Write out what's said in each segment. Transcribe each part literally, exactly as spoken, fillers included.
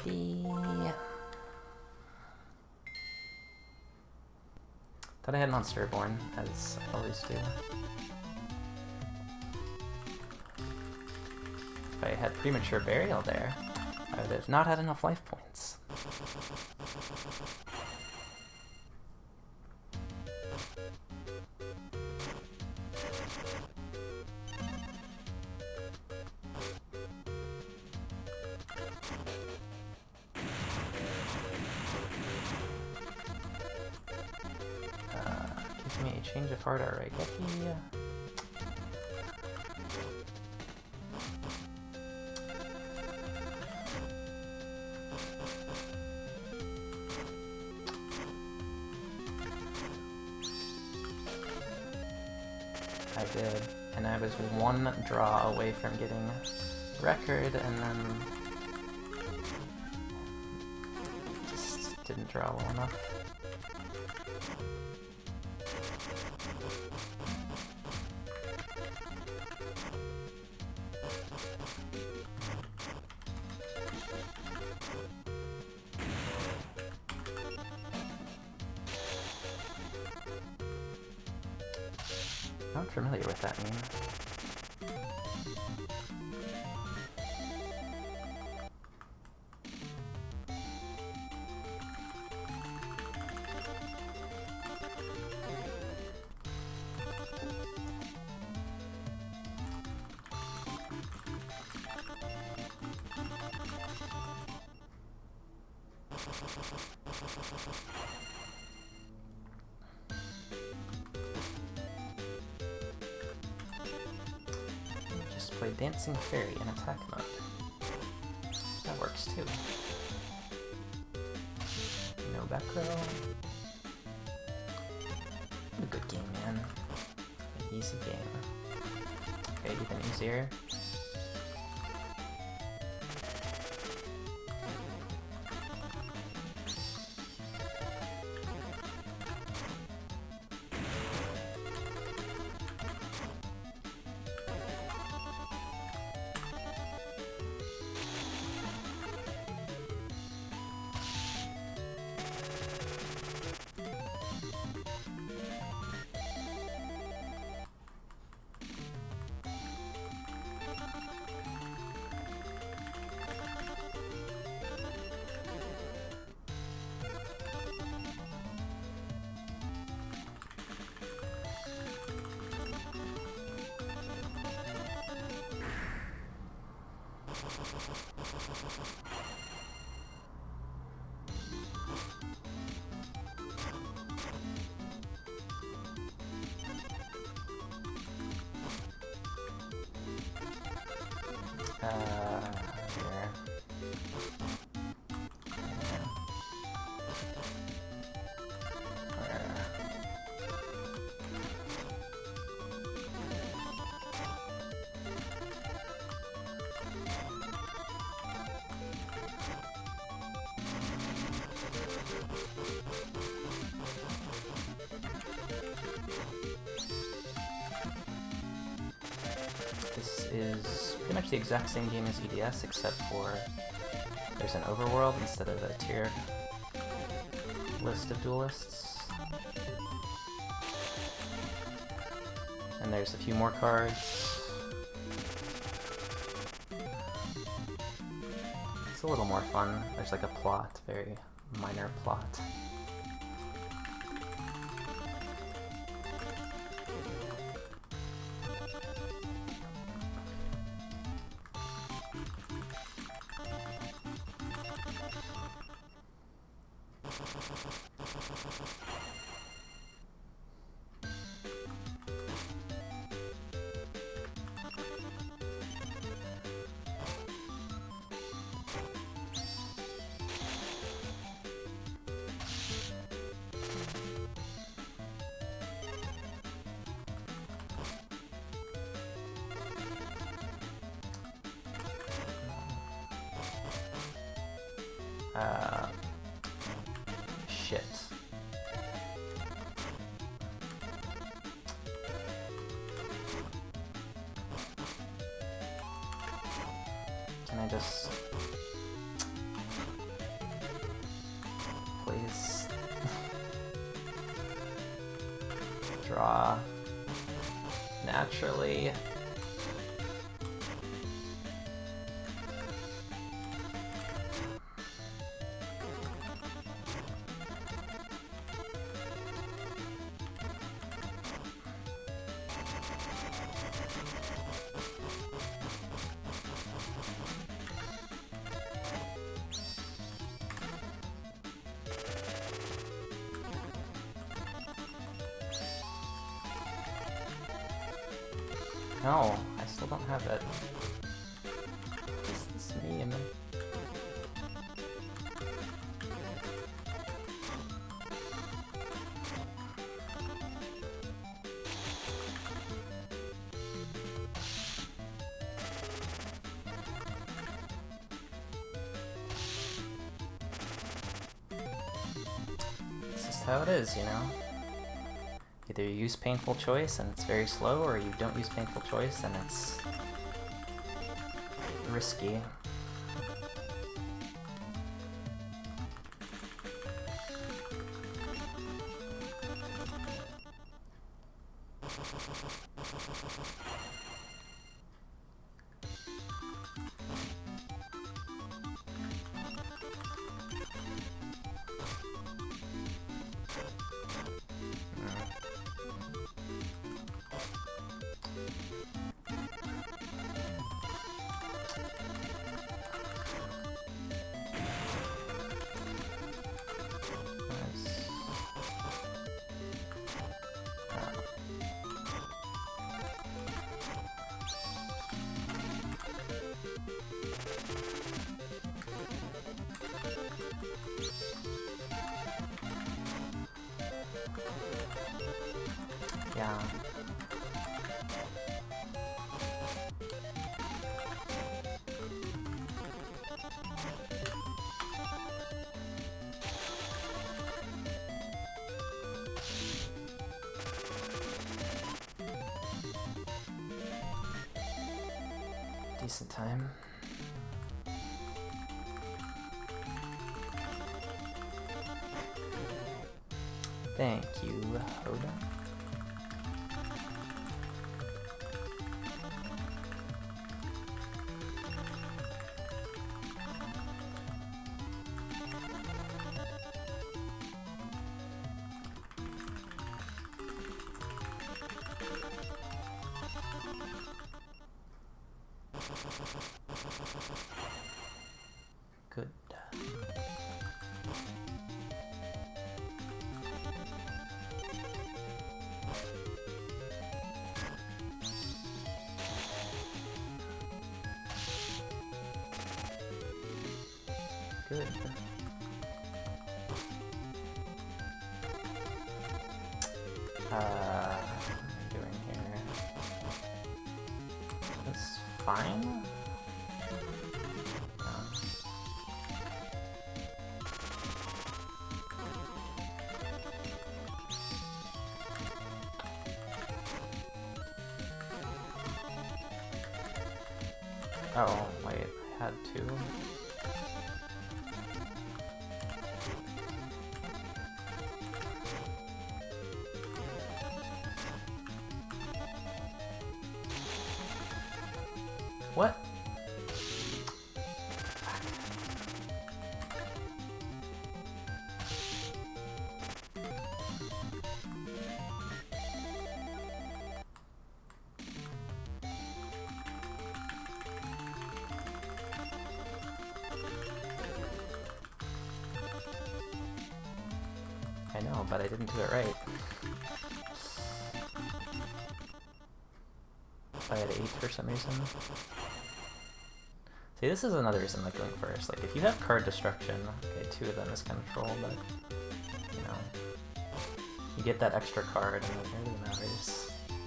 fifty. Thought I had Monster Reborn, as I always do. If I had Premature Burial there, I would have not had enough life points. Change of heart, alright, Gecky. I did, and I was one draw away from getting record, and then just didn't draw well enough. Not familiar with that meme. Play Dancing Fairy in attack mode. That works too. No back row. A good game, man. An easy game. Okay, even easier. Uh, here. Where? This is pretty much the exact same game as E D S, except for there's an overworld instead of a tiered list of duelists. And there's a few more cards. It's a little more fun. There's like a plot, very minor plot. Uh, shit. Can I just... draw naturally. No, I still don't have it. What does this mean? It's just how it is, you know? Either you use painful choice and it's very slow, or you don't use painful choice and it's risky. Yeah. Decent time. Thank you, Hoda. Good. Good. Uh, what am I doing here? That's fine. Oh, wait, I had to. What? I know, but I didn't do it right. I had eight for some reason. See, this is another reason I like going first. Like, if you have card destruction, okay, two of them is control, but, you know, you get that extra card and it really matters.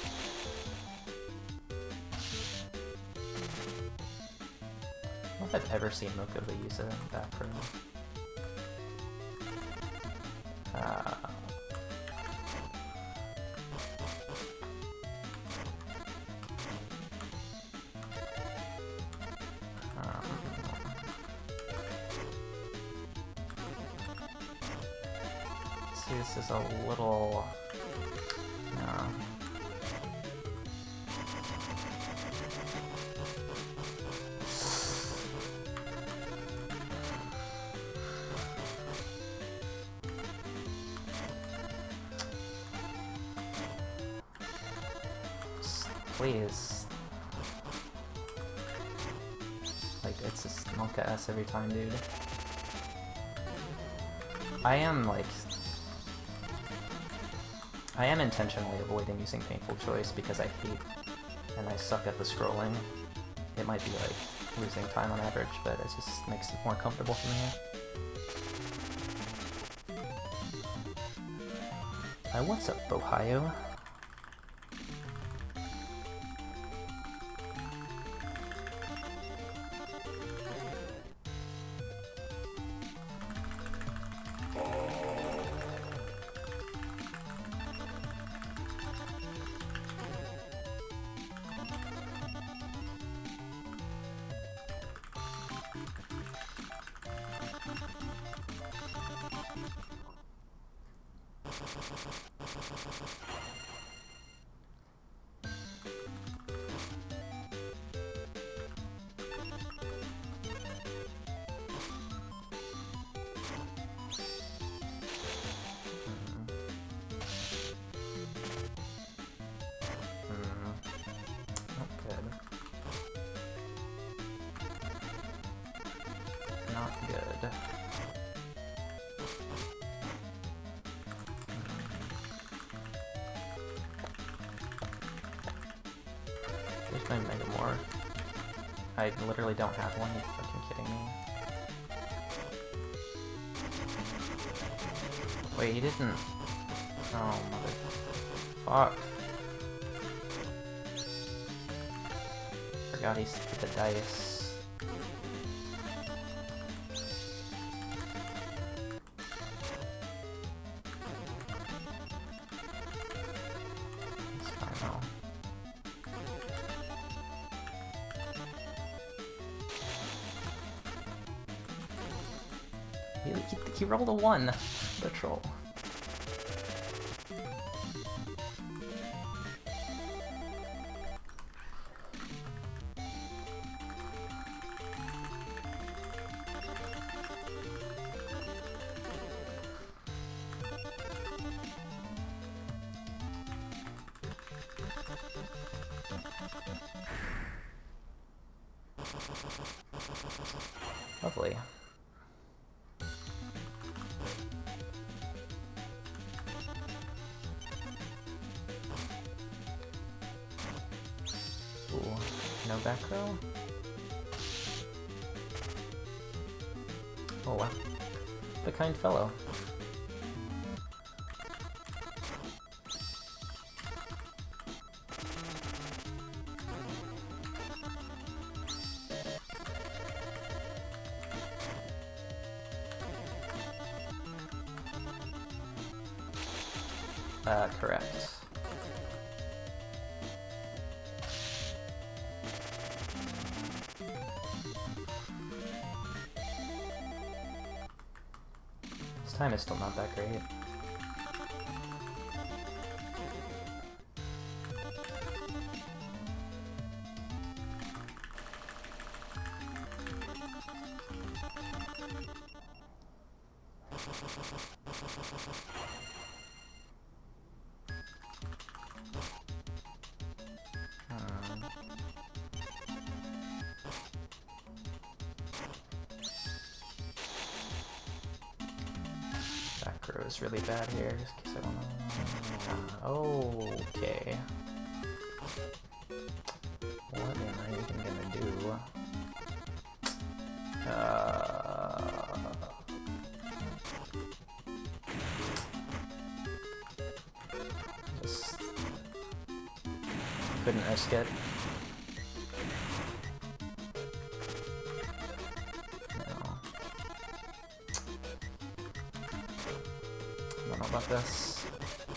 I don't know if I've ever seen Moko use it in back room. Uh, um, see, this is a little... Uh, Please. Like, it's just Monka S every time, dude. I am, like... I am intentionally avoiding using Painful Choice because I hate and I suck at the scrolling. It might be, like, losing time on average, but it just makes it more comfortable for me. Uh, what's up, Ohio? I literally don't have one, are you fucking kidding me? Wait, he didn't... Oh, mother... Fuck. Forgot he hit the dice. It's fine though. He, he, he rolled a one, the troll. Lovely. No back row? Oh wow. The kind fellow. Uh, correct. Time is still not that great. Is really bad here, just in case I don't know. Uh, okay. What am I even gonna do? Uh, just couldn't risk it. About this.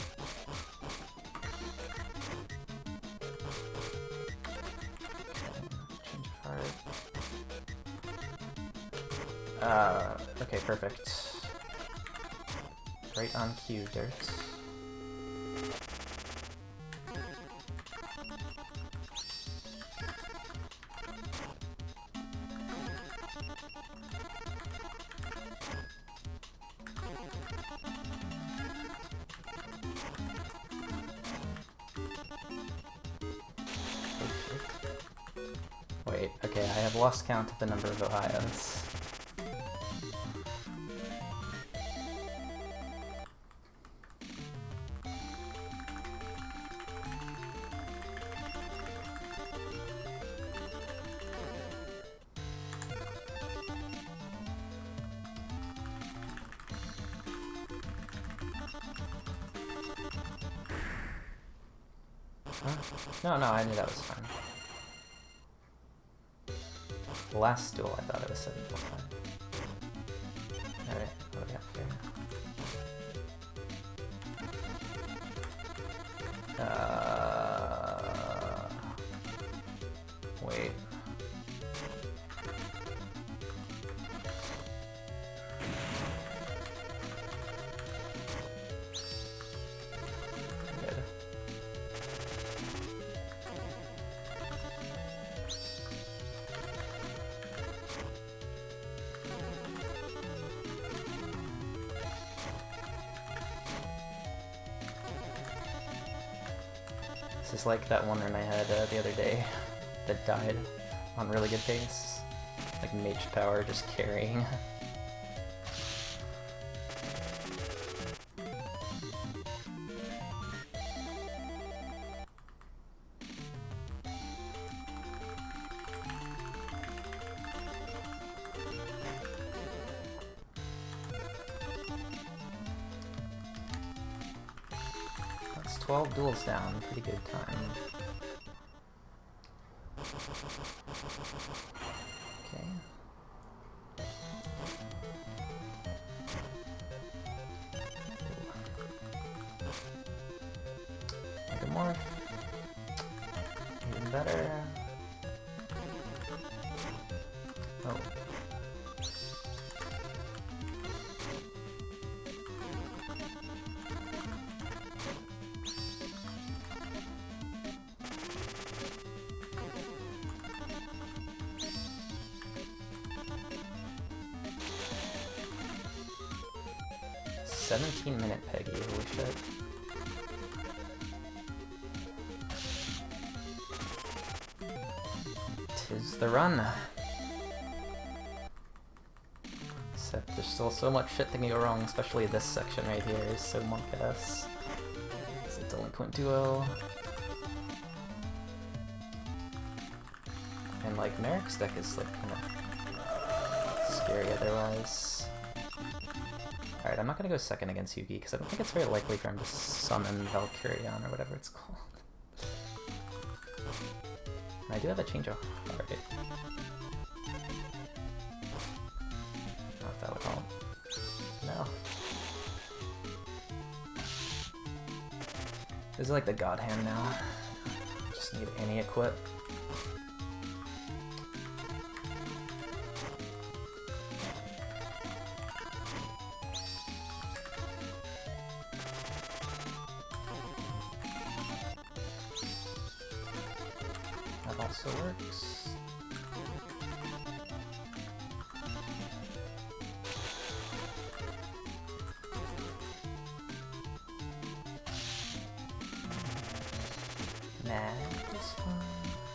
Change card. Uh, okay, perfect. Right on cue, dirt. Wait, okay, I have lost count of the number of Ohios. No, no, I knew that was fine. The last duel, I thought it was seven point five. Alright, what do we have here? Uh... Wait. This is like that one run I had uh, the other day that died on really good pace. Like mage power just carrying. twelve duels down, pretty good time. Okay. Even more. Even better. Oh. seventeen minute Peggy, holy shit. Tis the run. Except there's still so much shit that can go wrong, especially this section right here is so monk-ass. It's a delinquent duo. And like Merrick's deck is like kind of scary otherwise. Alright, I'm not gonna go second against Yugi, because I don't think it's very likely for him to summon Valkyrion or whatever it's called. And I do have a change of heart. Not if that would help. No. This is like the god hand now. Just need any equip. Also works. Nah, this one.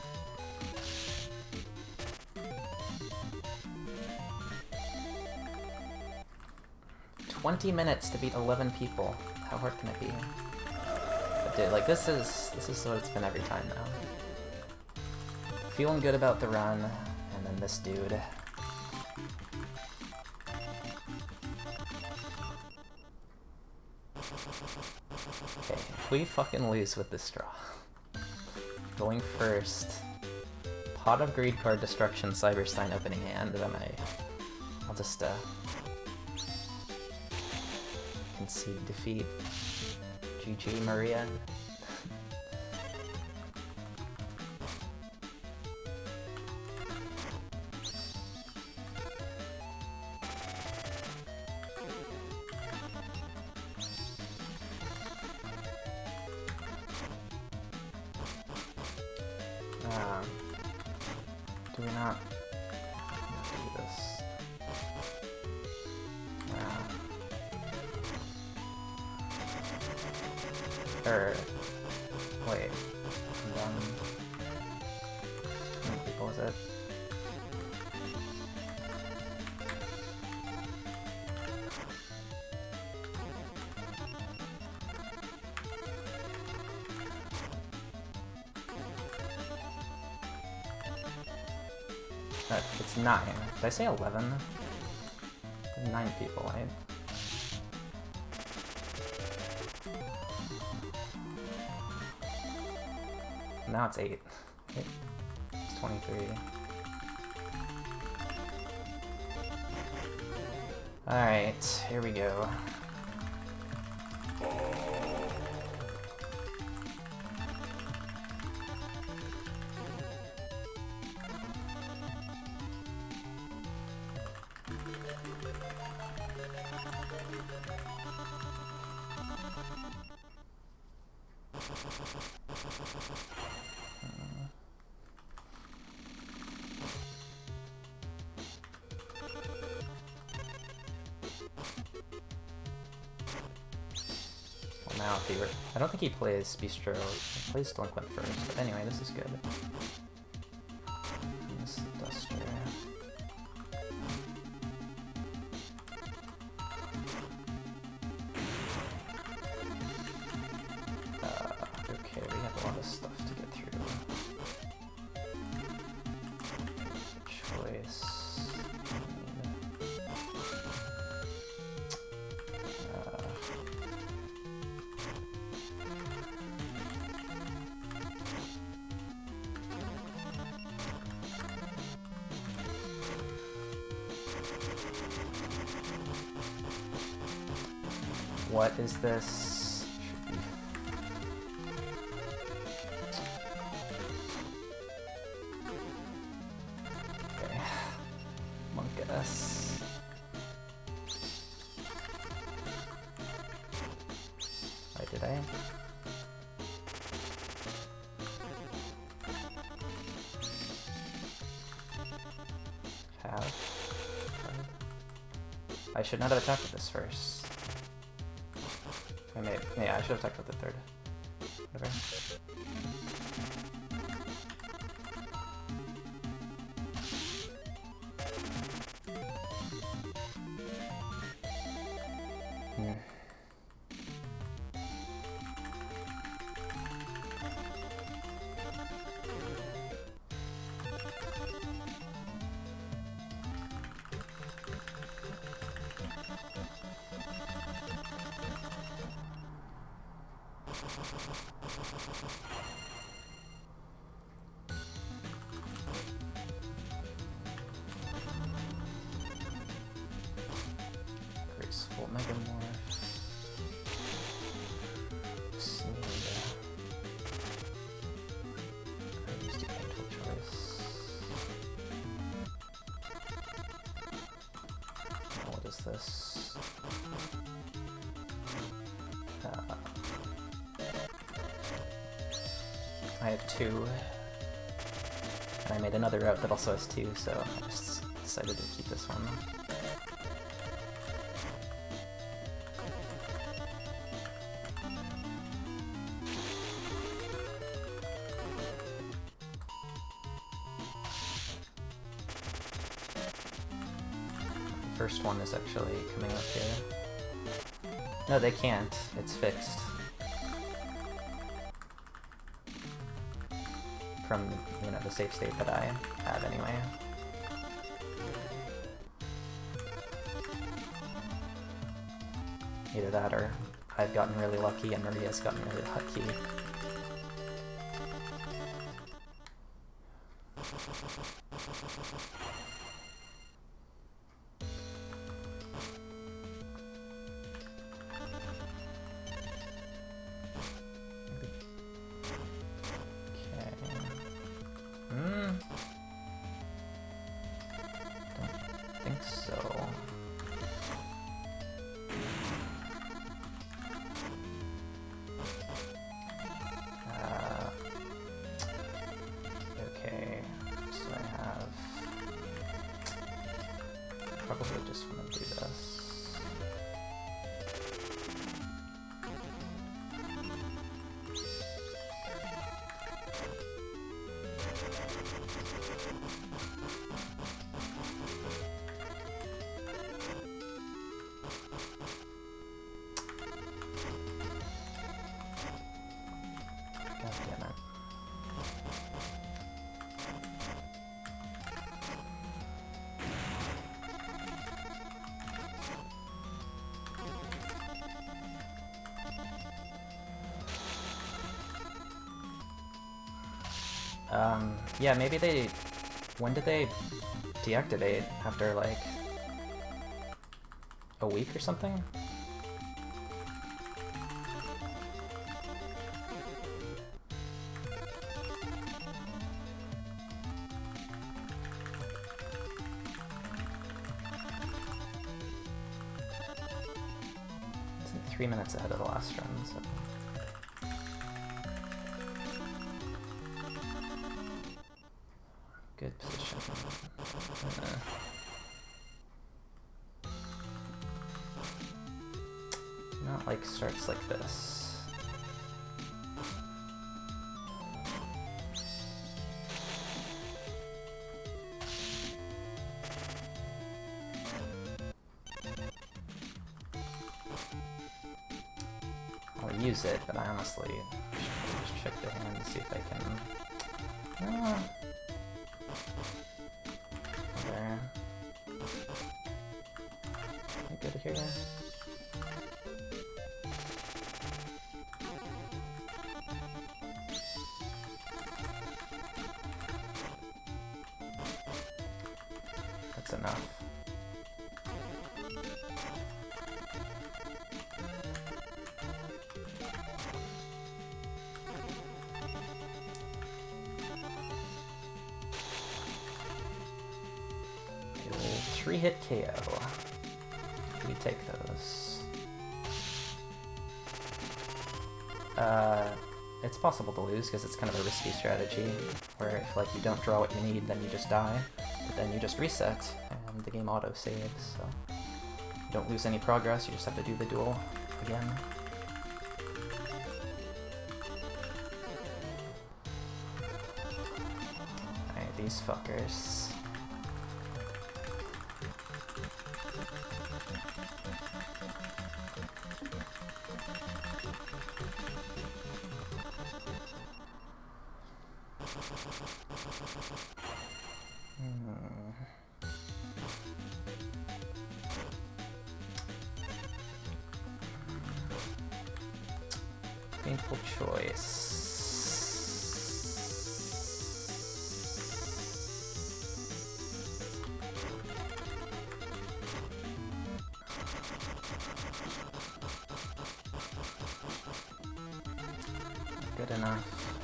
Twenty minutes to beat eleven people. How hard can it be? But dude, like this is this is what it's been every time now. Feeling good about the run, and then this dude. Okay, if we fucking lose with this draw. Going first. Pot of Greed card Destruction, Cyberstein opening hand, then I... I'll just, uh... concede defeat. G G, Maria. Um, do we not do this? Uh, or wait, one. How many people is it? Uh, it's nine. Did I say eleven? Nine people, right? Now it's eight. eight. It's twenty-three. Alright, here we go. Now if he were, I don't think he plays Bistro, he plays Delinquent first, but anyway, this is good. This Duster. Uh, okay, we have a lot of stuff to get through. Choice. What is this? Okay. Monkus. Wait, did I? Have? I should not have attacked with this first. I may, yeah, I should have attacked with the third. Whatever. Hmm. Graceful Megamorph. Sneed. Crazy painful choice. Oh, what is this? Uh, I have two. And I made another route that also has two, so I just decided to keep this one. First one is actually coming up here. No, they can't. It's fixed. From, you know, the safe state that I have anyway. Either that or I've gotten really lucky and Maria's gotten really lucky. Probably just want to do this. God damn it. Um, yeah, maybe they... When did they deactivate? After, like, a week or something? It's like three minutes ahead of the last run, so... Good position. Uh, not like starts like this. I'll use it, but I honestly should just check the hand to see if I can. Uh, There. Good here. That's enough. Three-hit K O. We take those. Uh, it's possible to lose because it's kind of a risky strategy, where if like you don't draw what you need, then you just die, but then you just reset and the game auto saves. So you don't lose any progress. You just have to do the duel again. Alright, these fuckers. Painful choice. Good enough.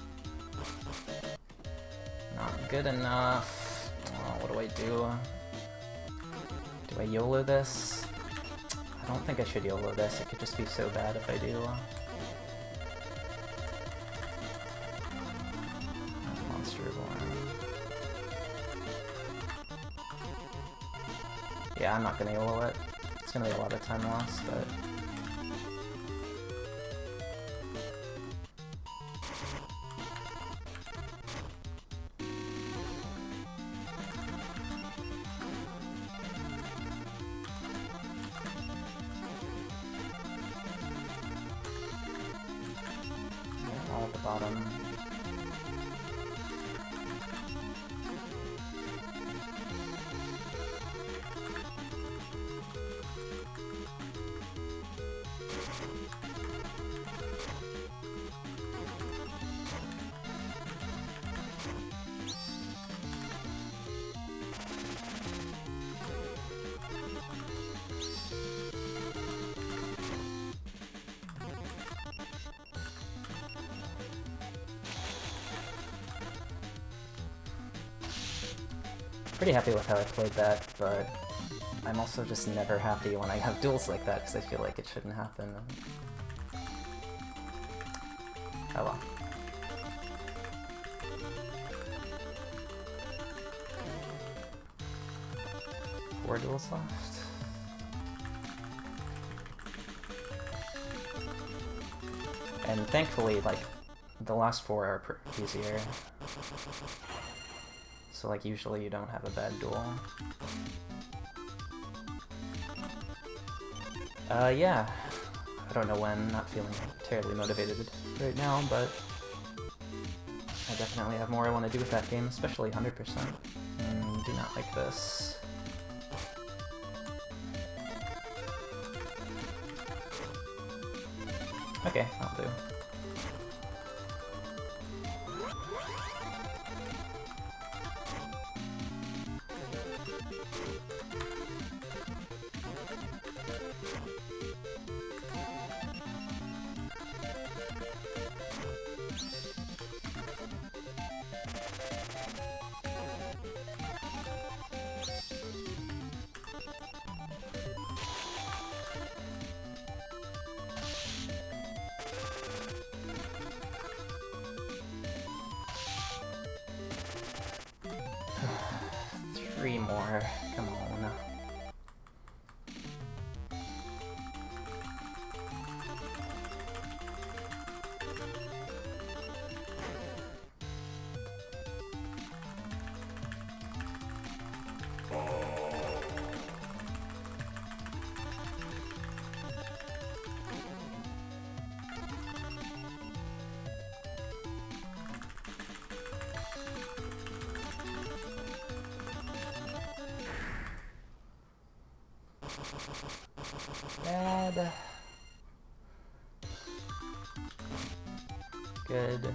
Not good enough. Oh, what do I do? Do I YOLO this? I don't think I should YOLO this. It could just be so bad if I do. Yeah, I'm not gonna YOLO it. It's gonna be a lot of time lost, but... Yeah, all at the bottom. Pretty happy with how I played that, but I'm also just never happy when I have duels like that because I feel like it shouldn't happen. Oh well. Four duels left. And thankfully, like, the last four are pr easier. So, like, usually you don't have a bad duel. Uh, yeah. I don't know when, not feeling terribly motivated right now, but I definitely have more I want to do with that game, especially one hundred percent. And do not like this. Okay, I'll do. power. Come on. Bad. Good.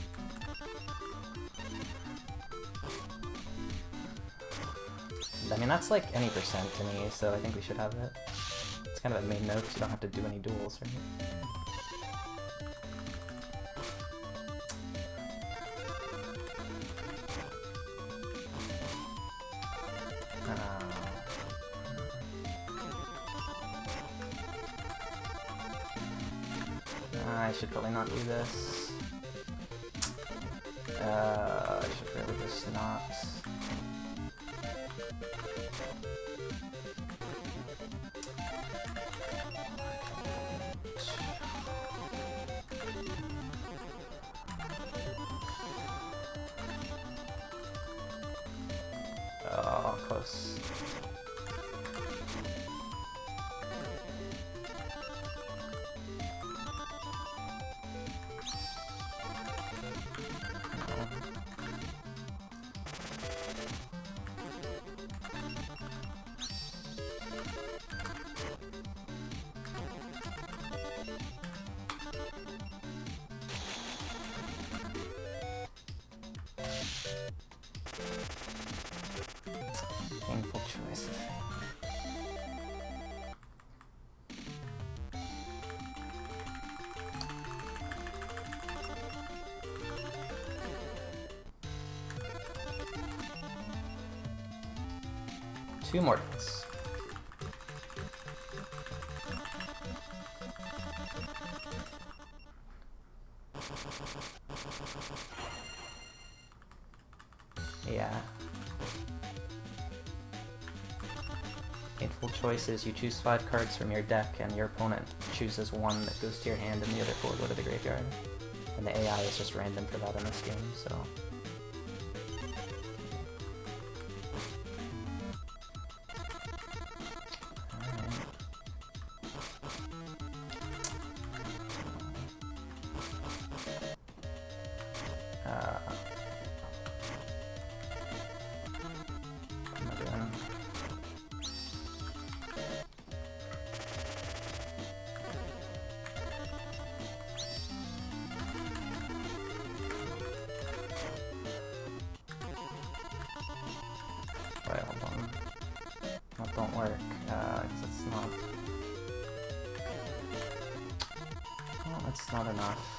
I mean, that's like any percent to me, so I think we should have it. It's kind of a main note because you don't have to do any duels, right? I should probably not do this. Uh, I should really just not. Oh, close. Painful choice. Two more hits. Yeah. Painful choices. You choose five cards from your deck, and your opponent chooses one that goes to your hand, and the other four go to the graveyard. And the A I is just random for that in this game, so. Wait, hold on. That don't work, uh, because it's not... Well, that's not enough.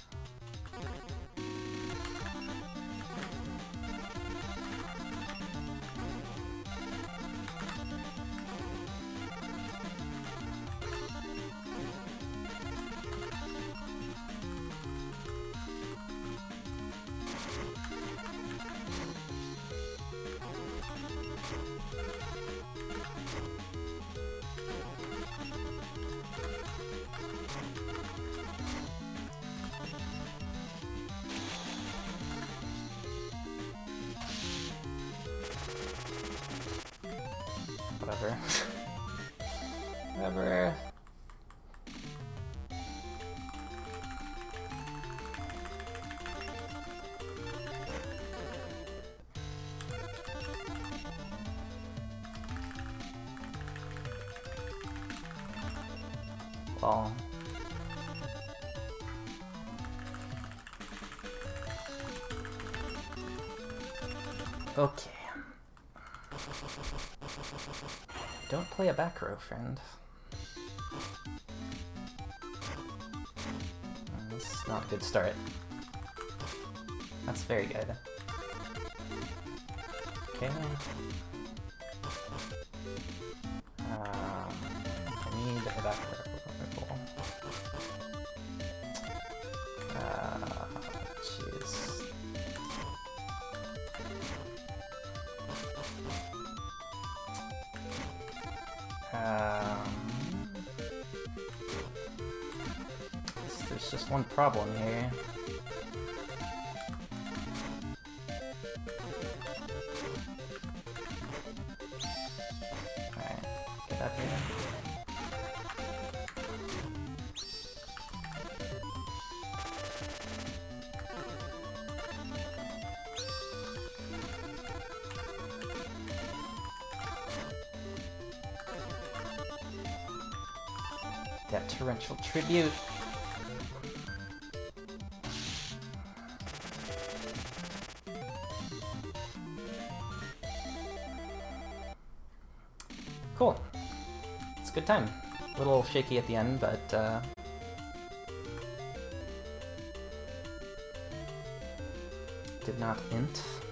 Whatever. Whatever. Well. Okay. Don't play a back row, friend. That's not a good start. That's very good. Okay. Um, I need a back row. Uh, jeez. Um, there's just one problem here. Alright, get up here. That torrential tribute. Cool. It's a good time. A little shaky at the end, but uh, did not int.